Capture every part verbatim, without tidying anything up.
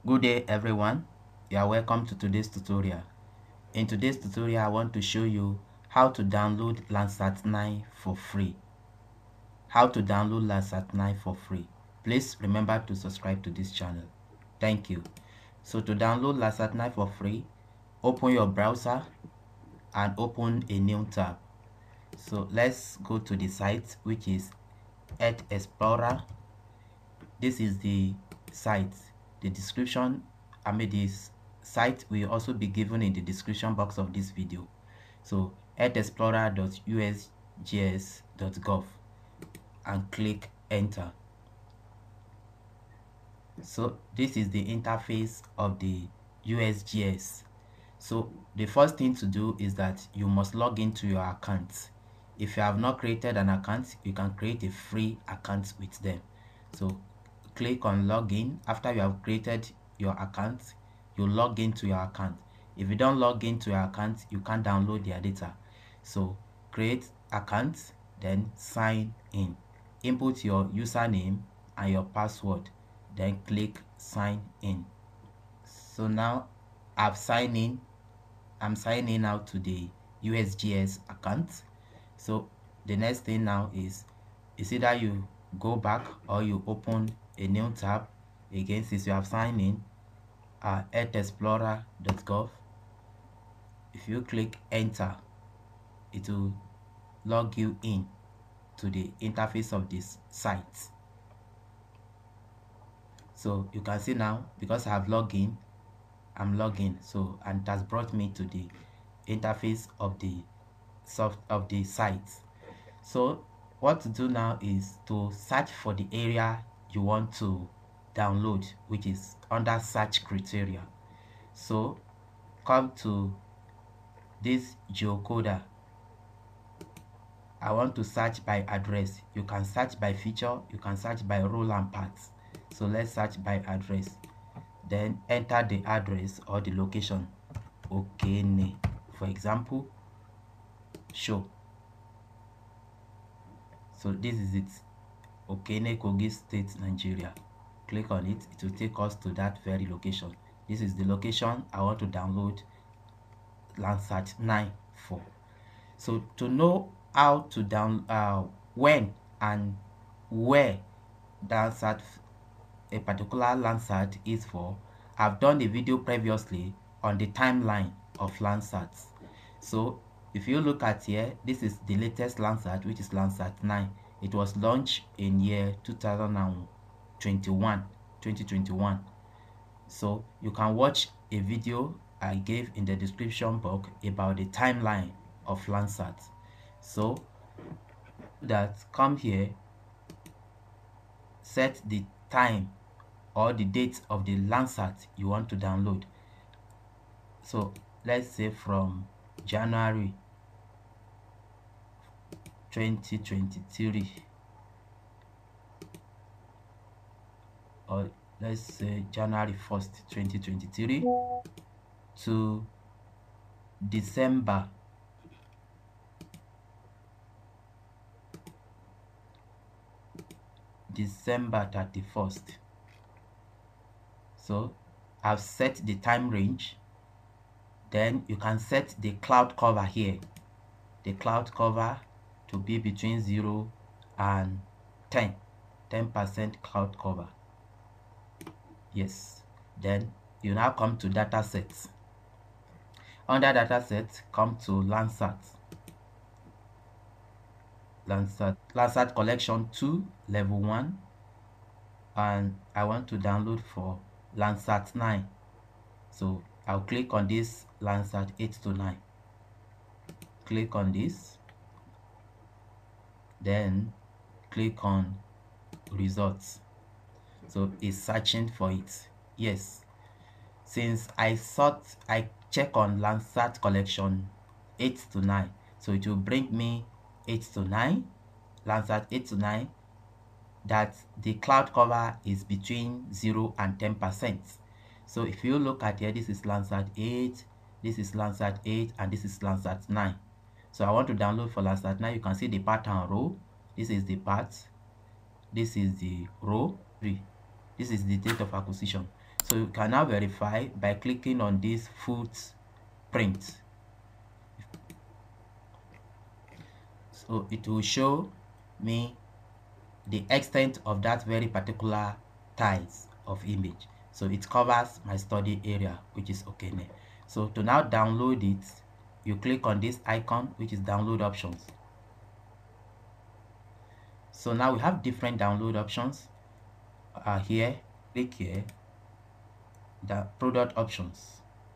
Good day everyone, you are welcome to today's tutorial. In today's tutorial I want to show you how to download Landsat nine for free. How to download Landsat nine for free. Please remember to subscribe to this channel. Thank you. So to download Landsat nine for free, open your browser and open a new tab. So let's go to the site, which is Earth Explorer. This is the site. The description, I mean this site will also be given in the description box of this video. So earth explorer dot U S G S dot gov and click enter. So this is the interface of the U S G S. So the first thing to do is that you must log into your account. If you have not created an account, you can create a free account with them. So click on login. After you have created your account, you log into your account. If you don't log into your account, you can't download their data. So create account, then sign in. Input your username and your password, then click sign in. So now I've signed in. I'm signing out to the U S G S account. So the next thing now is is either you go back or you open a new tab again. Since you have signed in, uh, earth explorer dot gov. If you click enter, it will log you in to the interface of this site. So you can see now, because I have logged in, I'm logging. So and it has brought me to the interface of the soft of the site. So what to do now is to search for the area you want to download, which is under search criteria. So come to this geocoder. I want to search by address. You can search by feature, you can search by role and path. So let's search by address. Then enter the address or the location. Okay, for example, show. So this is it. Okene, Kogi State, Nigeria. Click on it. It will take us to that very location. This is the location I want to download Landsat nine for. So to know how to down uh, when and where Landsat a particular Landsat is for, I've done a video previously on the timeline of Landsat. So if you look at here, this is the latest Landsat, which is Landsat nine. It was launched in year two thousand twenty-one, twenty twenty-one. So you can watch a video I gave in the description box about the timeline of Landsat. So that come here, set the time or the date of the Landsat you want to download. So let's say from January twenty twenty-three, or let's say January first, twenty twenty-three to December December thirty-first. So I've set the time range. Then you can set the cloud cover here. The cloud cover to be between zero and ten. ten percent cloud cover. Yes. Then you now come to data sets. Under data set, come to Landsat. Landsat, Landsat Collection two, level one. And I want to download for Landsat nine. So I'll click on this Landsat eight to nine. Click on this. Then click on results. So it's searching for it. Yes. Since I sought, I check on Landsat Collection eight to nine. So it will bring me eight to nine. Landsat eight to nine. That the cloud cover is between zero and ten percent. So if you look at here, this is Landsat eight, this is Landsat eight, and this is Landsat nine. So I want to download for Landsat nine. You can see the pattern row. This is the part. This is the row three. This is the date of acquisition. So you can now verify by clicking on this footprint. So it will show me the extent of that very particular tiles of image. So it covers my study area, which is okay. So to now download it, you click on this icon, which is download options. So now we have different download options. Uh, here, click here, the product options.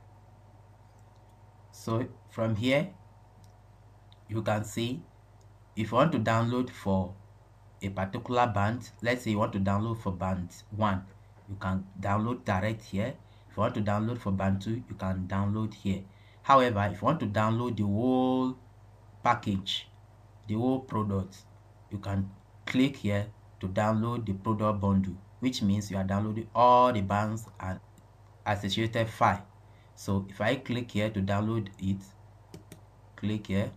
So from here, you can see if you want to download for a particular band, let's say you want to download for band one, you can download direct here. If you want to download for band two, you can download here. However, if you want to download the whole package, the whole product, you can click here to download the product bundle, which means you are downloading all the bands and associated file. So if I click here to download it, click here.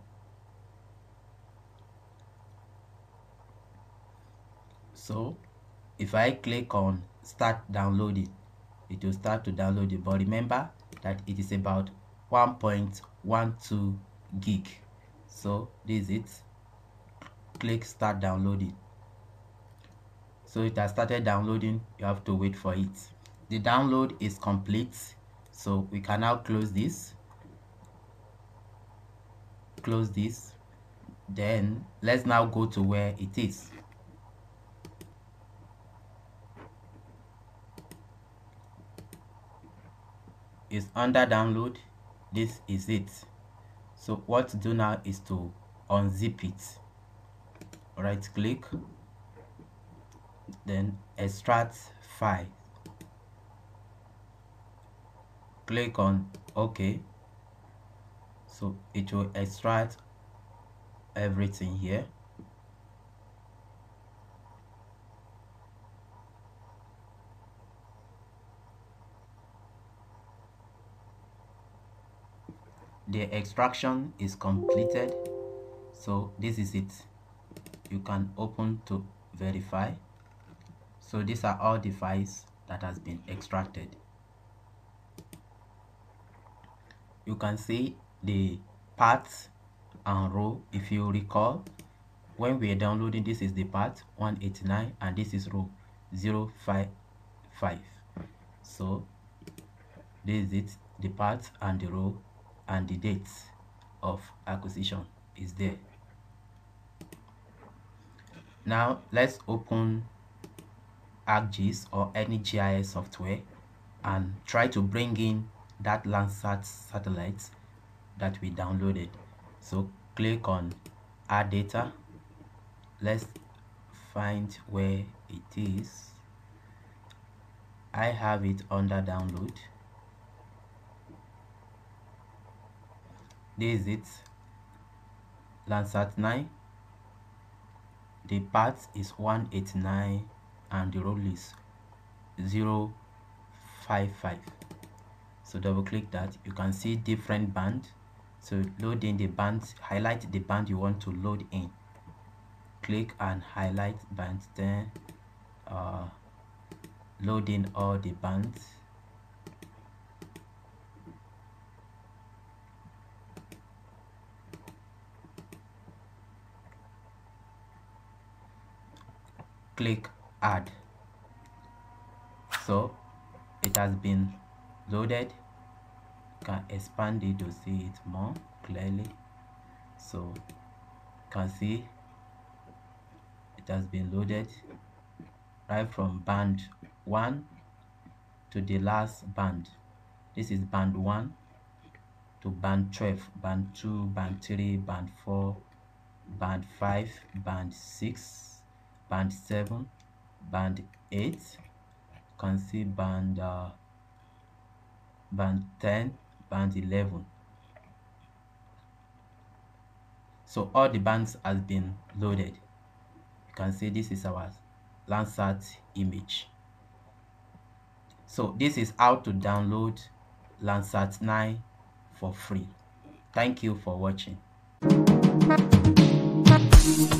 So if I click on start downloading, it will start to download it. But remember that it is about one point one two gig. So this is it. Click start downloading. So it has started downloading. You have to wait for it. The download is complete. So we can now close this. Close this. Then let's now go to where it is. It's under download. This is it. So what to do now is to unzip it. Right click, then extract file. Click on OK. So it will extract everything here. The extraction is completed. So this is it. You can open to verify. So these are all the files that has been extracted. You can see the parts and row. If you recall, when we are downloading, this is the part one eighty-nine and this is row zero five five. So this is it, the part and the row, and the date of acquisition is there. Now let's open ArcGIS or any G I S software and try to bring in that Landsat satellite that we downloaded. So click on add data. Let's find where it is. I have it under download. This is it, Landsat nine. The part is one eighty-nine and the row is zero five five. So double click that. You can see different band. So load in the band, highlight the band you want to load in. Click and highlight band, then uh, load in all the bands. Click add. So it has been loaded. You can expand it to see it more clearly. So you can see it has been loaded right from band one to the last band. This is band one to band twelve, band two, band three, band four, band five, band six, band seven, band eight. You can see band uh, band ten, band eleven. So all the bands has been loaded. You can see this is our Landsat image. So this is how to download Landsat nine for free. Thank you for watching.